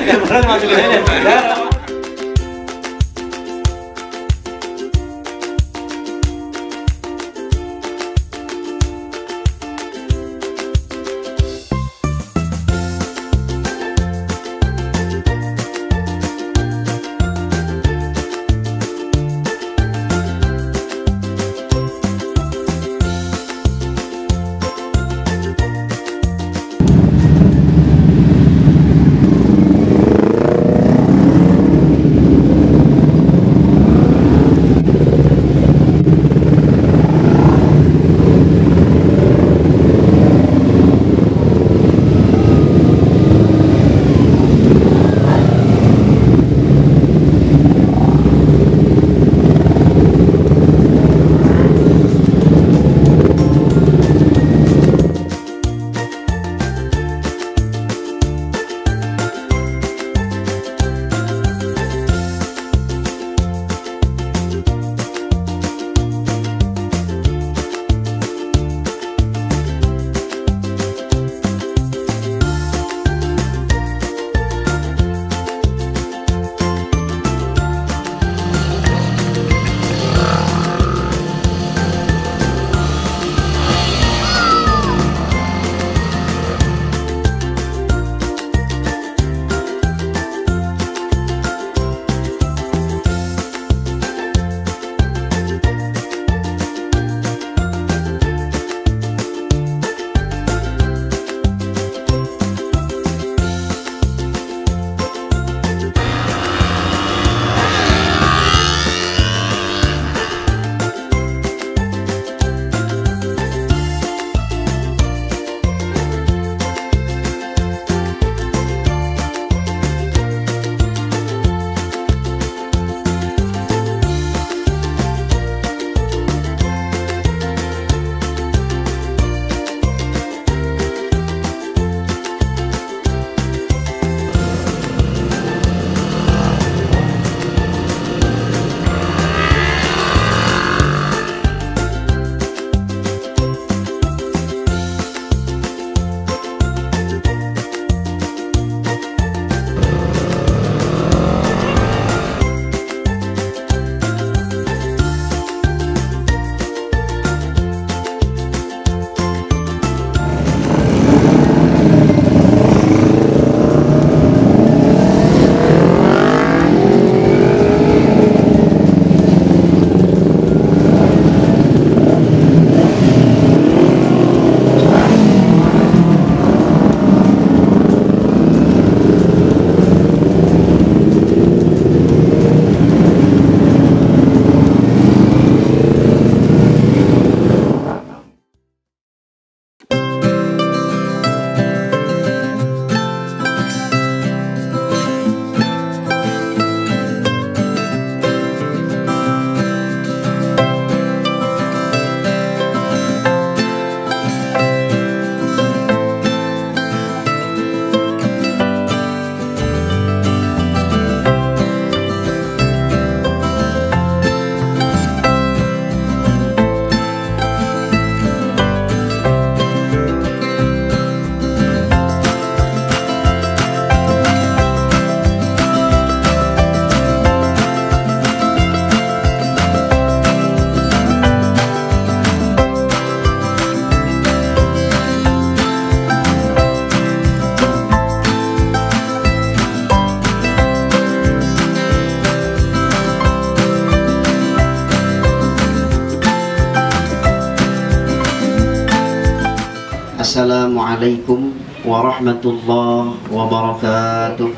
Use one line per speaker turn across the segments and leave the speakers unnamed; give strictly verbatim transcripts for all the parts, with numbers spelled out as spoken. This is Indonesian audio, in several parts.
Boleh masukin aja. Ya.
Assalamualaikum warahmatullahi wabarakatuh.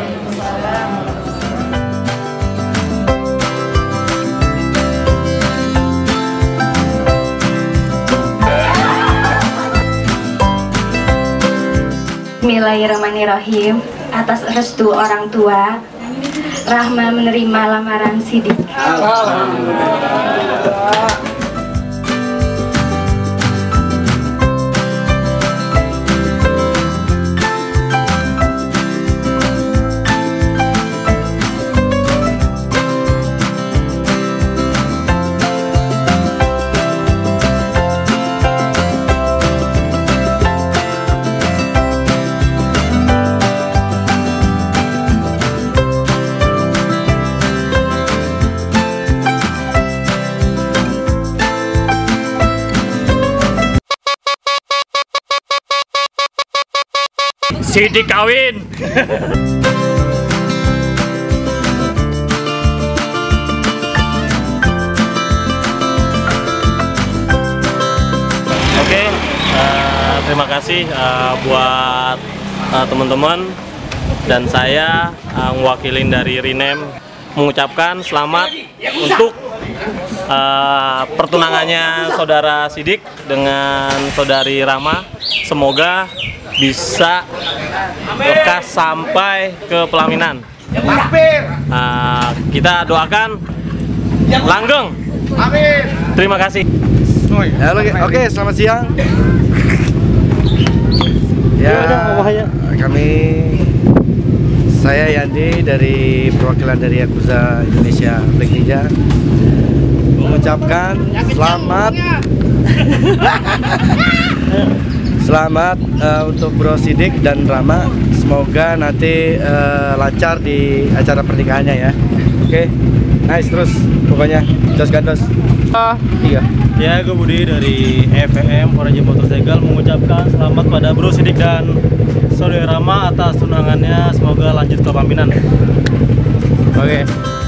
Bismillahirrahmanirrahim. Atas restu orang tua, Rahma menerima lamaran Sidik.
Alhamdulillah. Sidik kawin. Oke, uh, terima kasih uh, buat uh, teman-teman dan saya uh, mewakilin dari Rinem mengucapkan selamat untuk uh, pertunangannya saudara Sidik dengan saudari Rama. Semoga bisa lekas sampai ke pelaminan. Uh, kita doakan langgeng. Amin. Terima kasih.
Halo, oke, selamat siang. Ya, kami, saya Yandi dari perwakilan dari Yakuza Indonesia Black Ninja mengucapkan selamat, selamat uh, untuk Bro Sidik dan Rama. Semoga nanti uh, lancar di acara pernikahannya ya. Oke, nice terus pokoknya, jos gandos. Ah, iya.
Ya, gue Budi dari F M Foraja Motorcycle mengucapkan selamat pada Bro Sidik dan Saudara Rama atas tunangannya. Semoga lanjut ke pelaminan.
Oke.